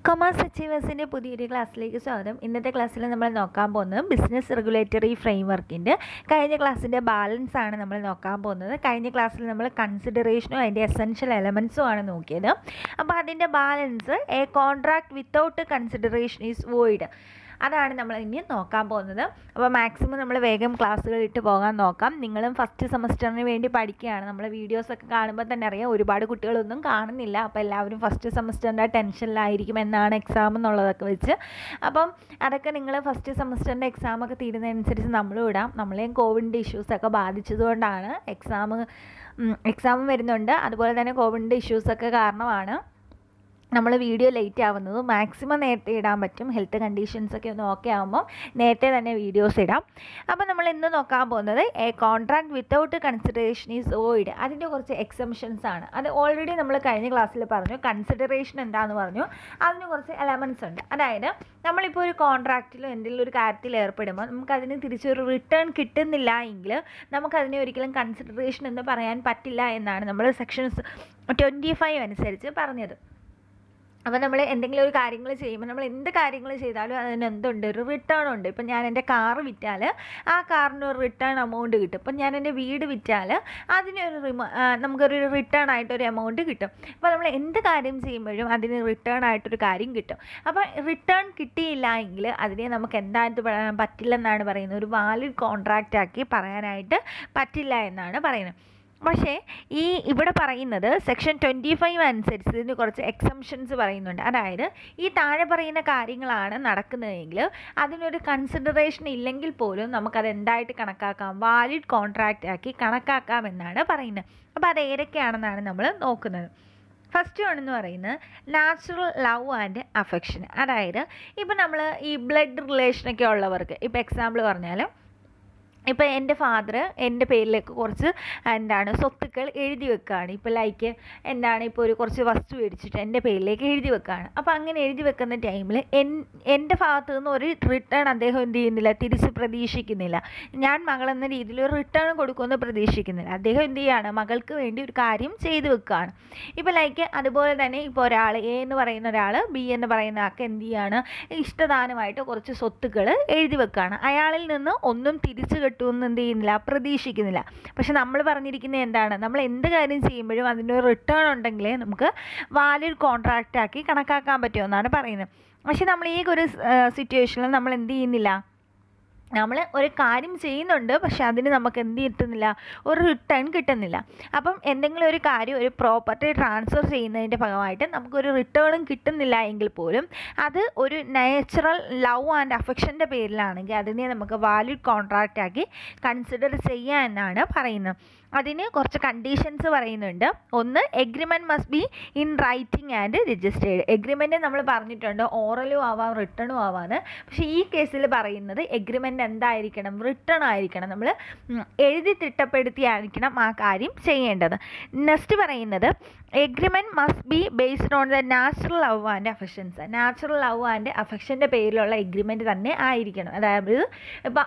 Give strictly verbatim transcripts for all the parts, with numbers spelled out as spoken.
Commerce അച്ചീവേഴ്സിൻ്റെ പുതിയൊരു ക്ലാസ്സിലേക്ക് സ്വാഗതം. ഇന്നത്തെ ക്ലാസ്സിൽ നമ്മൾ നോക്കാൻ പോകുന്നത് ബിസിനസ് റെഗുലേറ്ററി ഫ്രെയിംവർക്കിൻ്റെ കഴിഞ്ഞ ക്ലാസ്സിൻ്റെ ബാലൻസ് ആണ് നമ്മൾ നോക്കാൻ പോകുന്നത്. കഴിഞ്ഞ ക്ലാസ്സിൽ നമ്മൾ കൺസിഡറേഷനും അതിൻ്റെ എസെൻഷ്യൽ എലമെൻസും ആണ് നോക്കിയത്. അപ്പോൾ അതിൻ്റെ balance a contract without consideration is void, അതാണ് നമ്മൾ ഇനി നോക്കാൻ പോകുന്നത്. അപ്പോൾ മാക്സിമം നമ്മൾ വേഗം ക്ലാസ്സുകൾ ഇട്ട് പോകാൻ നോക്കാം. നിങ്ങളും ഫസ്റ്റ് സെമസ്റ്ററിന് വേണ്ടി പഠിക്കുകയാണ്. നമ്മൾ വീഡിയോസൊക്കെ കാണുമ്പോൾ തന്നെ അറിയാം ഒരുപാട് കുട്ടികളൊന്നും കാണുന്നില്ല. അപ്പോൾ എല്ലാവരും ഫസ്റ്റ് സെമസ്റ്ററിൻ്റെ ടെൻഷനിലായിരിക്കും എന്നാണ് എക്സാം എന്നുള്ളതൊക്കെ വെച്ച്. അപ്പം അതൊക്കെ നിങ്ങൾ ഫസ്റ്റ് സെമസ്റ്ററിൻ്റെ എക്സാമൊക്കെ തീരുന്നതനുസരിച്ച് നമ്മളും ഇടാം. നമ്മളെയും കോവിഡിൻ്റെ ഇഷ്യൂസൊക്കെ ബാധിച്ചതുകൊണ്ടാണ് എക്സാം എക്സാം വരുന്നുണ്ട്. അതുപോലെ തന്നെ കോവിഡിൻ്റെ ഇഷ്യൂസൊക്കെ കാരണമാണ് നമ്മൾ വീഡിയോ ലേറ്റ് ആവുന്നത്. മാക്സിമം നേരത്തെ ഇടാൻ പറ്റും. ഹെൽത്ത് കണ്ടീഷൻസൊക്കെ ഒന്ന് ഓക്കെ ആകുമ്പോൾ നേരത്തെ തന്നെ വീഡിയോസ് ഇടാം. അപ്പോൾ നമ്മൾ ഇന്ന് നോക്കാൻ പോകുന്നത് a contract without consideration is void. അതിൻ്റെ കുറച്ച് എക്സംഷൻസ് ആണ്. അത് ഓൾറെഡി നമ്മൾ കഴിഞ്ഞ ക്ലാസ്സിൽ പറഞ്ഞു. കൺസിഡറേഷൻ എന്താണെന്ന് പറഞ്ഞു. അതിന് കുറച്ച് എലമെൻറ്റ്സ് ഉണ്ട്. അതായത് നമ്മളിപ്പോൾ ഒരു കോൺട്രാക്റ്റിലോ എന്തെങ്കിലും ഒരു കാര്യത്തിൽ ഏർപ്പെടുമ്പോൾ നമുക്കതിന് തിരിച്ചൊരു റിട്ടേൺ കിട്ടുന്നില്ല എങ്കിൽ നമുക്കതിനെ ഒരിക്കലും കൺസിഡറേഷൻ എന്ന് പറയാൻ പറ്റില്ല എന്നാണ് നമ്മൾ സെക്ഷൻസ് ട്വൻറ്റി ഫൈവ് അനുസരിച്ച് പറഞ്ഞത്. അപ്പോൾ നമ്മൾ എന്തെങ്കിലും ഒരു കാര്യങ്ങൾ ചെയ്യുമ്പോൾ നമ്മൾ എന്ത് കാര്യങ്ങൾ ചെയ്താലും അതിന് എന്തുണ്ട്, ഒരു റിട്ടേൺ ഉണ്ട്. ഇപ്പം ഞാൻ എൻ്റെ കാറ് വിറ്റാൽ ആ കാറിന് ഒരു റിട്ടേൺ എമൗണ്ട് കിട്ടും. ഇപ്പം ഞാൻ എൻ്റെ വീട് വിറ്റാൽ അതിനൊരു റിമ നമുക്കൊരു റിട്ടേൺ ആയിട്ടൊരു എമൗണ്ട് കിട്ടും. അപ്പോൾ നമ്മൾ എന്ത് കാര്യം ചെയ്യുമ്പോഴും അതിന് റിട്ടേൺ ആയിട്ടൊരു കാര്യം കിട്ടും. അപ്പോൾ റിട്ടേൺ കിട്ടിയില്ല എങ്കിൽ അതിനെ നമുക്ക് എന്തായിട്ട് പറയാൻ പറ്റില്ലെന്നാണ് പറയുന്നത്. ഒരു വാലിഡ് കോൺട്രാക്റ്റ് ആക്കി പറയാനായിട്ട് പറ്റില്ല എന്നാണ് പറയുന്നത്. പക്ഷേ ഈ ഇവിടെ പറയുന്നത് സെക്ഷൻ ട്വൻറ്റി ഫൈവ് അനുസരിച്ച് ഇതിന് കുറച്ച് എക്സംഷൻസ് പറയുന്നുണ്ട്. അതായത് ഈ താഴെ പറയുന്ന കാര്യങ്ങളാണ് നടക്കുന്നതെങ്കിൽ അതിനൊരു കൺസിഡറേഷൻ ഇല്ലെങ്കിൽ പോലും നമുക്കത് എന്തായിട്ട് കണക്കാക്കാം, വാലിഡ് കോൺട്രാക്റ്റ് ആക്കി കണക്കാക്കാം എന്നാണ് പറയുന്നത്. അപ്പോൾ അത് ഏതൊക്കെയാണെന്നാണ് നമ്മൾ നോക്കുന്നത്. ഫസ്റ്റ് വൺ എന്ന് പറയുന്നത് നാച്ചുറൽ ലവ് ആൻഡ് അഫെക്ഷൻ. അതായത് ഇപ്പം നമ്മൾ ഈ ബ്ലഡ് റിലേഷനൊക്കെ ഉള്ളവർക്ക്, ഇപ്പോൾ എക്സാമ്പിൾ പറഞ്ഞാൽ ഇപ്പോൾ എൻ്റെ ഫാദർ എൻ്റെ പേരിലേക്ക് കുറച്ച് എന്താണ് സ്വത്തുക്കൾ എഴുതി വെക്കുകയാണ്. ഇപ്പോൾ ലൈക്ക് എന്താണ് ഇപ്പോൾ ഒരു കുറച്ച് വസ്തു മേടിച്ചിട്ട് എൻ്റെ പേരിലേക്ക് എഴുതി വെക്കുകയാണ്. അപ്പോൾ അങ്ങനെ എഴുതി വെക്കുന്ന ടൈമിൽ എൻ എൻ്റെ ഭാഗത്തു നിന്ന് ഒരു റിട്ടേൺ അദ്ദേഹം എന്ത് ചെയ്യുന്നില്ല, തിരിച്ച് പ്രതീക്ഷിക്കുന്നില്ല. ഞാൻ മകളെന്ന രീതിയിൽ ഒരു റിട്ടേൺ കൊടുക്കുമെന്ന് പ്രതീക്ഷിക്കുന്നില്ല. അദ്ദേഹം എന്ത് ചെയ്യുകയാണ്, മകൾക്ക് വേണ്ടി ഒരു കാര്യം ചെയ്തു വെക്കുകയാണ്. ഇപ്പോൾ ലൈക്ക് അതുപോലെ തന്നെ ഇപ്പോൾ ഒരാൾ എ എന്ന് പറയുന്ന ഒരാൾ ബി എന്ന് പറയുന്ന ആൾക്ക് എന്ത് ചെയ്യുകയാണ്, ഇഷ്ടദാനമായിട്ട് കുറച്ച് സ്വത്തുക്കൾ എഴുതി വെക്കുകയാണ്. അയാളിൽ നിന്ന് ഒന്നും തിരിച്ച് ഒന്നും എന്ത് ചെയ്യുന്നില്ല, പ്രതീക്ഷിക്കുന്നില്ല. പക്ഷെ നമ്മൾ പറഞ്ഞിരിക്കുന്നത് എന്താണ്, നമ്മൾ എന്ത് കാര്യം ചെയ്യുമ്പോഴും അതിൻ്റെ ഒരു റിട്ടേൺ ഉണ്ടെങ്കിലേ നമുക്ക് വാലിഡ് കോൺട്രാക്റ്റ് ആക്കി കണക്കാക്കാൻ പറ്റുമെന്നാണ് പറയുന്നത്. പക്ഷെ നമ്മൾ ഈ ഒരു സിറ്റുവേഷനിൽ നമ്മൾ എന്ത് ചെയ്യുന്നില്ല, നമ്മൾ ഒരു കാര്യം ചെയ്യുന്നുണ്ട് പക്ഷെ അതിന് നമുക്ക് എന്ത് കിട്ടുന്നില്ല, ഒരു റിട്ടേൺ കിട്ടുന്നില്ല. അപ്പം എന്തെങ്കിലും ഒരു കാര്യം ഒരു പ്രോപ്പർട്ടി ട്രാൻസ്ഫർ ചെയ്യുന്നതിൻ്റെ ഭാഗമായിട്ട് നമുക്കൊരു റിട്ടേണും കിട്ടുന്നില്ല എങ്കിൽ പോലും അത് ഒരു നാച്ചുറൽ ലവ് ആൻഡ് അഫെക്ഷൻ്റെ പേരിലാണെങ്കിൽ അതിനെ നമുക്ക് വാലിഡ് കോൺട്രാക്റ്റ് ആക്കി കൺസിഡർ ചെയ്യാം എന്നാണ് പറയുന്നത്. അതിന് കുറച്ച് കണ്ടീഷൻസ് പറയുന്നുണ്ട്. ഒന്ന്, agreement must be in writing and registered. Agreement നമ്മൾ പറഞ്ഞിട്ടുണ്ട് ഓറലും ആവാം റിട്ടേണും ആവാന്ന്. പക്ഷേ ഈ കേസിൽ പറയുന്നത് എഗ്രിമെൻറ്റ് എന്തായിരിക്കണം, റിട്ടേൺ ആയിരിക്കണം. നമ്മൾ എഴുതി തിട്ടപ്പെടുത്തിയായിരിക്കണം ആ കാര്യം ചെയ്യേണ്ടത്. നെക്സ്റ്റ് പറയുന്നത് agreement must be based on the natural love and affections. Natural love and അഫെക്ഷൻ്റെ പേരിലുള്ള എഗ്രിമെൻറ്റ് തന്നെ ആയിരിക്കണം. അതായത് ഇപ്പം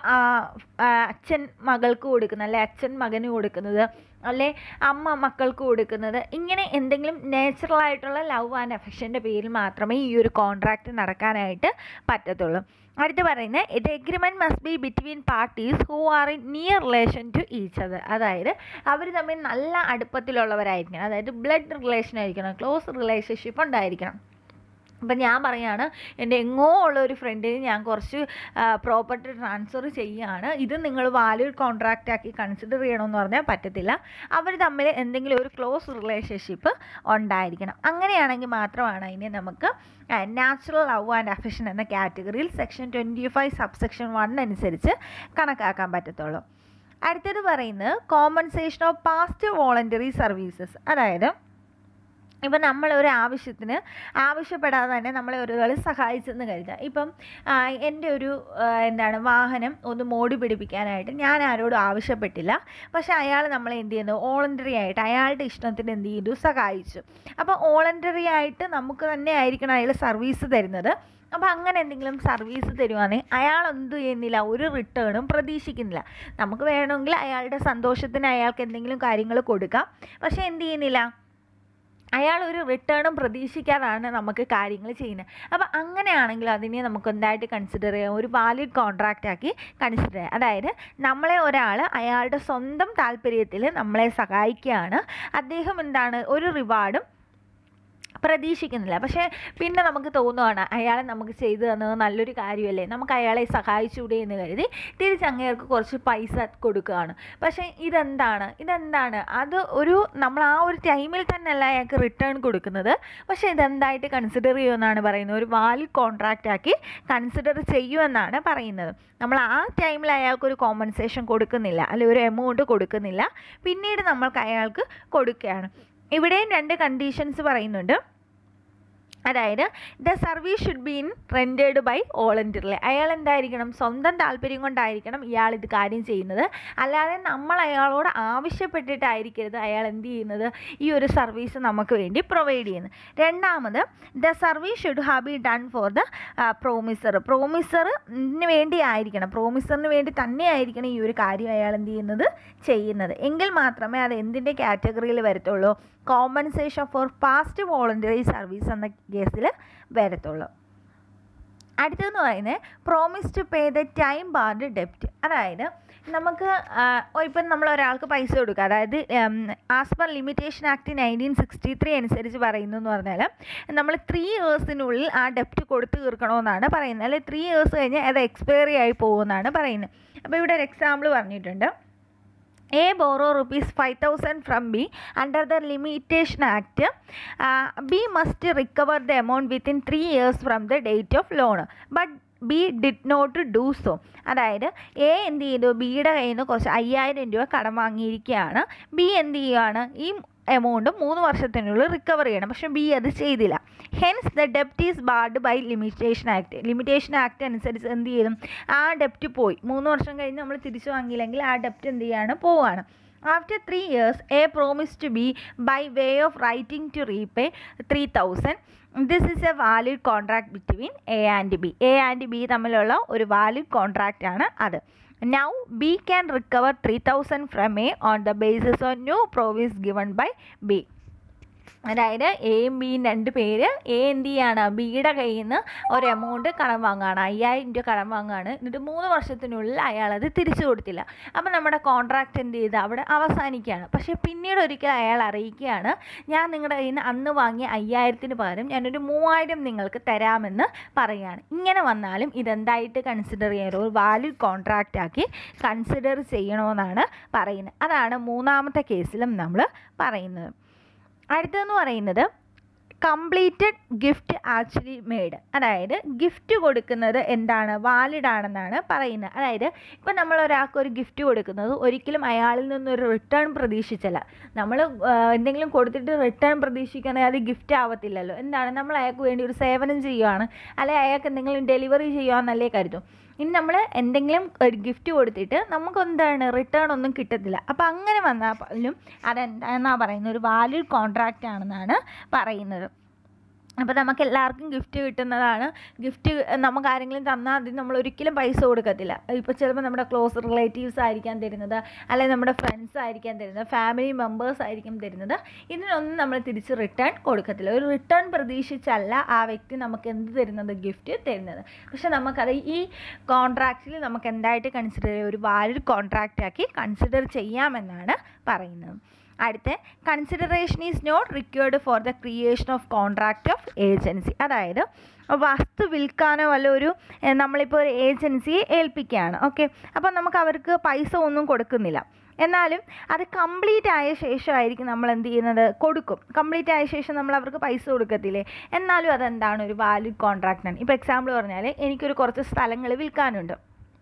അച്ഛൻ മകൾക്ക് കൊടുക്കുന്ന അല്ലെ അച്ഛൻ മകന് കൊടുക്കുന്നത് അല്ലെ അമ്മ മക്കൾക്ക് കൊടുക്കുന്നത്, ഇങ്ങനെ എന്തെങ്കിലും നാച്ചുറൽ ആയിട്ടുള്ള ലവ് ആൻഡ് അഫെക്ഷൻ്റെ പേരിൽ മാത്രമേ ഈ ഒരു കോൺട്രാക്റ്റ് നടക്കാനായിട്ട് പറ്റത്തുള്ളൂ. അടുത്ത് പറയുന്നത് ഇത് agreement must be between parties who are in near relation to each other. അതായത് അവർ തമ്മിൽ നല്ല അടുപ്പത്തിലുള്ളവരായിരിക്കണം. അതായത് ബ്ലഡ് റിലേഷൻ ആയിരിക്കണം, ക്ലോസ് റിലേഷൻഷിപ്പ് ഉണ്ടായിരിക്കണം. അപ്പം ഞാൻ പറയുകയാണ്, എൻ്റെ എങ്ങോ ഉള്ള ഒരു ഫ്രണ്ടിന് ഞാൻ കുറച്ച് പ്രോപ്പർട്ടി ട്രാൻസ്ഫർ ചെയ്യുകയാണ്, ഇത് നിങ്ങൾ വാലിഡ് കോൺട്രാക്റ്റ് ആക്കി കൺസിഡർ ചെയ്യണമെന്ന് പറഞ്ഞാൽ പറ്റത്തില്ല. അവർ തമ്മിൽ എന്തെങ്കിലും ഒരു ക്ലോസ് റിലേഷൻഷിപ്പ് ഉണ്ടായിരിക്കണം. അങ്ങനെയാണെങ്കിൽ മാത്രമാണ് അതിനെ നമുക്ക് നാച്ചുറൽ ലവ് ആൻഡ് അഫെക്ഷൻ എന്ന കാറ്റഗറിയിൽ section twenty five sub section one അനുസരിച്ച് കണക്കാക്കാൻ പറ്റത്തുള്ളൂ. അടുത്തത് പറയുന്നത് compensation of past voluntary services. അതായത് ഇപ്പം നമ്മൾ ഒരു ആവശ്യത്തിന് ആവശ്യപ്പെടാതെ തന്നെ നമ്മളെ ഒരാൾ സഹായിച്ചെന്ന് കരുതുക. ഇപ്പം എൻ്റെ ഒരു എന്താണ് വാഹനം ഒന്ന് മോടി പിടിപ്പിക്കാനായിട്ട് ഞാൻ ആരോടും ആവശ്യപ്പെട്ടില്ല. പക്ഷേ അയാൾ നമ്മളെ എന്ത് ചെയ്യുന്നു, വോളണ്ടറി ആയിട്ട് അയാളുടെ ഇഷ്ടത്തിന് എന്ത് ചെയ്തു, സഹായിച്ചു. അപ്പോൾ വോളണ്ടറി ആയിട്ട് നമുക്ക് തന്നെ ആയിരിക്കണം അയാൾ സർവീസ് തരുന്നത്. അപ്പോൾ അങ്ങനെ എന്തെങ്കിലും സർവീസ് തരുവാണെങ്കിൽ അയാൾ എന്ത് ചെയ്യുന്നില്ല, ഒരു റിട്ടേണും പ്രതീക്ഷിക്കുന്നില്ല. നമുക്ക് വേണമെങ്കിൽ അയാളുടെ സന്തോഷത്തിന് അയാൾക്ക് എന്തെങ്കിലും കാര്യങ്ങൾ കൊടുക്കാം. പക്ഷേ എന്ത് ചെയ്യുന്നില്ല, അയാൾ ഒരു റിട്ടേണും പ്രതീക്ഷിക്കാതാണ് നമുക്ക് കാര്യങ്ങൾ ചെയ്യുന്നത്. അപ്പോൾ അങ്ങനെയാണെങ്കിൽ അതിനെ നമുക്ക് എന്തായിട്ട് കൺസിഡർ ചെയ്യാം, ഒരു വാലിഡ് കോൺട്രാക്റ്റ് ആക്കി കൺസിഡർ ചെയ്യാം. അതായത് നമ്മളെ ഒരാൾ അയാളുടെ സ്വന്തം താല്പര്യത്തിൽ നമ്മളെ സഹായിക്കുകയാണ്, അദ്ദേഹം എന്താണ് ഒരു റിവാർഡും പ്രതീക്ഷിക്കുന്നില്ല. പക്ഷേ പിന്നെ നമുക്ക് തോന്നുകയാണ് അയാളെ നമുക്ക് ചെയ്തു തന്നത് നല്ലൊരു കാര്യമല്ലേ, നമുക്ക് അയാളെ സഹായിച്ചുകൂടെ എന്ന് കരുതി തിരിച്ചങ്ങേർക്ക് കുറച്ച് പൈസ കൊടുക്കുകയാണ്. പക്ഷേ ഇതെന്താണ് ഇതെന്താണ് അത് ഒരു നമ്മൾ ആ ഒരു ടൈമിൽ തന്നെയല്ല അയാൾക്ക് റിട്ടേൺ കൊടുക്കുന്നത്. പക്ഷേ ഇതെന്തായിട്ട് കൺസിഡർ ചെയ്യുമെന്നാണ് പറയുന്നത്, ഒരു വാലിഡ് കോൺട്രാക്റ്റ് ആക്കി കൺസിഡർ ചെയ്യുമെന്നാണ് പറയുന്നത്. നമ്മൾ ആ ടൈമിൽ അയാൾക്കൊരു കോമ്പൻസേഷൻ കൊടുക്കുന്നില്ല, അല്ലെങ്കിൽ ഒരു എമൗണ്ട് കൊടുക്കുന്നില്ല, പിന്നീട് നമ്മൾക്ക് അയാൾക്ക് കൊടുക്കുകയാണ്. ഇവിടെയും രണ്ട് കണ്ടീഷൻസ് പറയുന്നുണ്ട്. അതായത് the service should be in rendered by voluntarily, അയാൾ എന്തായിരിക്കണം, സ്വന്തം താല്പര്യം കൊണ്ടായിരിക്കണം ഇയാൾ ഇത് കാര്യം ചെയ്യുന്നത്, അല്ലാതെ നമ്മൾ അയാളോട് ആവശ്യപ്പെട്ടിട്ടായിരിക്കരുത് അയാൾ എന്ത് ചെയ്യുന്നത്, ഈ ഒരു സർവീസ് നമുക്ക് വേണ്ടി പ്രൊവൈഡ് ചെയ്യുന്നത്. രണ്ടാമത് the service should have be done for the promisor, പ്രോമിസറിന് വേണ്ടി ആയിരിക്കണം, പ്രോമിസറിന് വേണ്ടി തന്നെ ആയിരിക്കണം ഈ ഒരു കാര്യം അയാൾ എന്ത് ചെയ്യുന്നത് ചെയ്യുന്നത്, എങ്കിൽ മാത്രമേ അത് എന്തിൻ്റെ കാറ്റഗറിയിൽ വരത്തുള്ളൂ, compensation for past voluntary service എന്ന കേസിൽ വരത്തുള്ളൂ. അടുത്തതെന്ന് പറയുന്നത് promise to pay the time barred ഡെപ്റ്റ്. അതായത് നമുക്ക് ഇപ്പം നമ്മൾ ഒരാൾക്ക് പൈസ കൊടുക്കുക, അതായത് as per limitation act nineteen sixty three അനുസരിച്ച് പറയുന്നു എന്ന് പറഞ്ഞാൽ നമ്മൾ ത്രീ ഇയേഴ്സിനുള്ളിൽ ആ ഡെപ്റ്റ് കൊടുത്തു തീർക്കണമെന്നാണ് പറയുന്നത്, അല്ലെങ്കിൽ ത്രീ ഇയേഴ്സ് കഴിഞ്ഞ് അത് എക്സ്പയറി ആയി പോകുമെന്നാണ് പറയുന്നത്. അപ്പോൾ ഇവിടെ ഒരു എക്സാമ്പിൾ പറഞ്ഞിട്ടുണ്ട്. A borrow rupees five thousand from B under the Limitation Act. Uh, B must recover the amount within three years from the date of loan. But B did not do so. അതായത് A എന്ത് ചെയ്തു, ബിയുടെ കയ്യിൽ നിന്ന് കുറച്ച് അയ്യായിരം രൂപ കടം വാങ്ങിയിരിക്കുകയാണ്. ബി എന്ത് ചെയ്യുകയാണ്, ഈ എമൗണ്ട് മൂന്ന് വർഷത്തിനുള്ളിൽ റിക്കവർ ചെയ്യണം, പക്ഷേ ബി അത് ചെയ്തില്ല. ഹെൻസ് ദ ഡെപ്റ്റ് is barred by limitation act. Limitation act അനുസരിച്ച് എന്ത് ചെയ്യും, ആ ഡെപ്റ്റ് പോയി, മൂന്ന് വർഷം കഴിഞ്ഞ് നമ്മൾ തിരിച്ചു വാങ്ങിയില്ലെങ്കിൽ ആ ഡെപ്റ്റ് എന്ത് ചെയ്യാണ്, പോവുകയാണ്. After three years, A promised to B by way of writing to repay three thousand. This is a valid contract between A and B. A and B തമ്മിലുള്ള ഒരു വാലിഡ് കോൺട്രാക്റ്റ് ആണ് അത്. Now B can recover three thousand from A on the basis of no promise given by B. അതായത് എയും ബിയും രണ്ട് പേര്, A എന്ത് ചെയ്യാണ്, ബിയുടെ കയ്യിൽ നിന്ന് ഒരു എമൗണ്ട് കടം വാങ്ങുകയാണ്, അയ്യായിരം രൂപ കടം വാങ്ങുകയാണ്. എന്നിട്ട് മൂന്ന് വർഷത്തിനുള്ളിൽ അയാളത് തിരിച്ചു കൊടുത്തില്ല. അപ്പം നമ്മുടെ കോൺട്രാക്റ്റ് എന്ത് ചെയ്ത് അവിടെ അവസാനിക്കുകയാണ്. പക്ഷേ പിന്നീട് ഒരിക്കൽ അയാൾ അറിയിക്കുകയാണ്, ഞാൻ നിങ്ങളുടെ കയ്യിൽ നിന്ന് അന്ന് വാങ്ങിയ അയ്യായിരത്തിന് പകരം ഞാനൊരു മൂവായിരം നിങ്ങൾക്ക് തരാമെന്ന് പറയുകയാണ്. ഇങ്ങനെ വന്നാലും ഇതെന്തായിട്ട് കൺസിഡർ ചെയ്യണം, ഒരു വാലിഡ് കോൺട്രാക്റ്റ് ആക്കി കൺസിഡർ ചെയ്യണമെന്നാണ് പറയുന്നത്. അതാണ് മൂന്നാമത്തെ കേസിലും നമ്മൾ പറയുന്നത്. അടുത്തതെന്ന് പറയുന്നത് കംപ്ലീറ്റഡ് ഗിഫ്റ്റ് ആക്ച്വലി മെയ്ഡ്. അതായത് ഗിഫ്റ്റ് കൊടുക്കുന്നത് എന്താണ്, വാലിഡ് ആണെന്നാണ് പറയുന്നത്. അതായത് ഇപ്പം നമ്മൾ ഒരാൾക്ക് ഒരു ഗിഫ്റ്റ് കൊടുക്കുന്നത് ഒരിക്കലും അയാളിൽ നിന്നൊരു റിട്ടേൺ പ്രതീക്ഷിച്ചല്ല. നമ്മൾ എന്തെങ്കിലും കൊടുത്തിട്ട് റിട്ടേൺ പ്രതീക്ഷിക്കുകയാണെങ്കിൽ അത് ഗിഫ്റ്റ് ആവത്തില്ലല്ലോ. എന്താണ്, നമ്മൾ അയാൾക്ക് വേണ്ടി ഒരു സേവനം ചെയ്യുകയാണ്, അല്ലെങ്കിൽ അയാൾക്ക് എന്തെങ്കിലും ഡെലിവറി ചെയ്യുകയെന്നല്ലേ കരുതും. ഇനി നമ്മൾ എന്തെങ്കിലും ഒരു ഗിഫ്റ്റ് കൊടുത്തിട്ട് നമുക്ക് എന്താണ് റിട്ടേൺ ഒന്നും കിട്ടത്തില്ല. അപ്പോൾ അങ്ങനെ വന്നാലും അതെന്താണെന്നാണ് പറയുന്നത്, ഒരു വാലിഡ് കോൺട്രാക്റ്റ് ആണെന്നാണ് പറയുന്നത്. അപ്പോൾ നമുക്ക് എല്ലാവർക്കും ഗിഫ്റ്റ് കിട്ടുന്നതാണ്. ഗിഫ്റ്റ് നമുക്ക് ആരെങ്കിലും തന്നാൽ അതിന് നമ്മൾ ഒരിക്കലും പൈസ കൊടുക്കത്തില്ല. ഇപ്പോൾ ചിലപ്പോൾ നമ്മുടെ ക്ലോസ് റിലേറ്റീവ്സ് ആയിരിക്കാൻ തരുന്നത്, അല്ലെങ്കിൽ നമ്മുടെ ഫ്രണ്ട്സ് ആയിരിക്കാൻ തരുന്നത്, ഫാമിലി മെമ്പേഴ്സ് ആയിരിക്കും തരുന്നത്. ഇതിനൊന്നും നമ്മൾ തിരിച്ച് റിട്ടേൺ കൊടുക്കത്തില്ല. ഒരു റിട്ടേൺ പ്രതീക്ഷിച്ചല്ല ആ വ്യക്തി നമുക്ക് എന്ത് തരുന്നത്, ഗിഫ്റ്റ് തരുന്നത്. പക്ഷെ നമുക്കത് ഈ കോൺട്രാക്റ്റിൽ നമുക്ക് എന്തായിട്ട് കൺസിഡർ ചെയ്യാം, ഒരു വാലിഡ് കോൺട്രാക്റ്റ് ആക്കി കൺസിഡർ ചെയ്യാമെന്നാണ് പറയുന്നത്. അടുത്ത consideration is not required for the creation of contract of agency. അതായത് വസ്തു വിൽക്കാനോ വല്ല ഒരു നമ്മളിപ്പോൾ ഒരു ഏജൻസിയെ ഏൽപ്പിക്കുകയാണ്, ഓക്കെ. അപ്പോൾ നമുക്ക് അവർക്ക് പൈസ ഒന്നും കൊടുക്കുന്നില്ല, എന്നാലും അത് കംപ്ലീറ്റ് ആയ ശേഷമായിരിക്കും നമ്മൾ എന്ത് ചെയ്യുന്നത്, കൊടുക്കും. കംപ്ലീറ്റ് ആയ ശേഷം നമ്മൾ അവർക്ക് പൈസ കൊടുക്കത്തില്ലേ, എന്നാലും അതെന്താണ്, ഒരു വാലിഡ് കോൺട്രാക്റ്റാണ്. ഇപ്പോൾ എക്സാമ്പിൾ പറഞ്ഞാൽ എനിക്കൊരു കുറച്ച് സ്ഥലങ്ങൾ വിൽക്കാനുണ്ട്.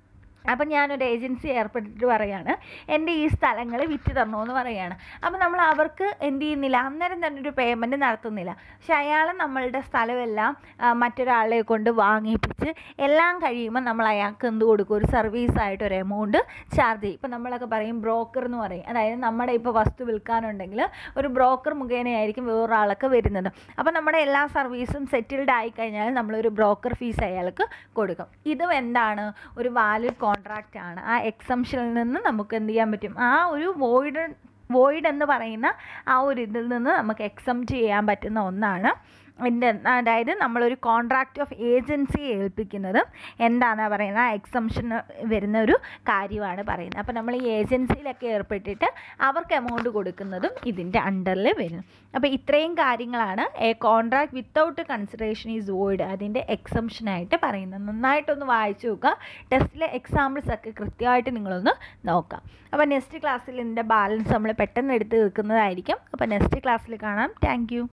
അപ്പം ഞാനൊരു ഏജൻസി ഏർപ്പെട്ടിട്ട് പറയുകയാണ്, എൻ്റെ ഈ സ്ഥലങ്ങൾ വിറ്റ് തരണമെന്ന് പറയുകയാണ്. അപ്പോൾ നമ്മൾ അവർക്ക് എന്ത് ചെയ്യുന്നില്ല, അന്നേരം തന്നെ ഒരു പേയ്മെൻറ്റ് നടത്തുന്നില്ല. പക്ഷെ അയാൾ നമ്മളുടെ സ്ഥലമെല്ലാം മറ്റൊരാളെ കൊണ്ട് വാങ്ങിപ്പിച്ച് എല്ലാം കഴിയുമ്പോൾ നമ്മൾ അയാൾക്ക് എന്ത് കൊടുക്കും, ഒരു സർവീസായിട്ട് ഒരു എമൗണ്ട് ചാർജ് ചെയ്യും. ഇപ്പോൾ നമ്മളൊക്കെ പറയും ബ്രോക്കർ എന്ന് പറയും. അതായത് നമ്മുടെ ഇപ്പോൾ വസ്തു വിൽക്കാനുണ്ടെങ്കിൽ ഒരു ബ്രോക്കർ മുഖേനയായിരിക്കും വേറൊരാളൊക്കെ വരുന്നത്. അപ്പോൾ നമ്മുടെ എല്ലാ സർവീസും സെറ്റിൽഡ് ആയിക്കഴിഞ്ഞാൽ നമ്മളൊരു ബ്രോക്കർ ഫീസ് അയാൾക്ക് കൊടുക്കും. ഇതും എന്താണ്, ഒരു വാലിഡ് കോൺട്രാക്റ്റ് ആണ്. ആ എക്സംഷനിൽ നിന്ന് നമുക്ക് എന്ത് ചെയ്യാൻ പറ്റും, ആ ഒരു വോയിഡ് വോയിഡ് എന്ന് പറയുന്ന ആ ഒരു ഇതിൽ നിന്ന് നമുക്ക് എക്സംപ്റ്റ് ചെയ്യാൻ പറ്റുന്ന ഒന്നാണ്. ഇതിൻ്റെ അതായത് നമ്മളൊരു കോൺട്രാക്റ്റ് ഓഫ് ഏജൻസി ഏൽപ്പിക്കുന്നതും എന്താണ് പറയുന്നത്, ആ എക്സംഷൻ വരുന്ന ഒരു കാര്യമാണ് പറയുന്നത്. അപ്പോൾ നമ്മൾ ഈ ഏജൻസിയിലൊക്കെ ഏർപ്പെട്ടിട്ട് അവർക്ക് എമൗണ്ട് കൊടുക്കുന്നതും ഇതിൻ്റെ അണ്ടറിൽ വരും. അപ്പോൾ ഇത്രയും കാര്യങ്ങളാണ് a contract without consideration is void അതിൻ്റെ എക്സംഷനായിട്ട് പറയുന്നത്. നന്നായിട്ടൊന്ന് വായിച്ചു നോക്കുക. ടെസ്റ്റിലെ എക്സാമ്പിൾസ് ഒക്കെ കൃത്യമായിട്ട് നിങ്ങളൊന്ന് നോക്കാം. അപ്പോൾ നെക്സ്റ്റ് ക്ലാസ്സിൽ ഇതിൻ്റെ ബാലൻസ് നമ്മൾ പെട്ടെന്ന് എടുത്ത് തീർക്കുന്നതായിരിക്കും. അപ്പോൾ നെക്സ്റ്റ് ക്ലാസ്സിൽ കാണാം. Thank U.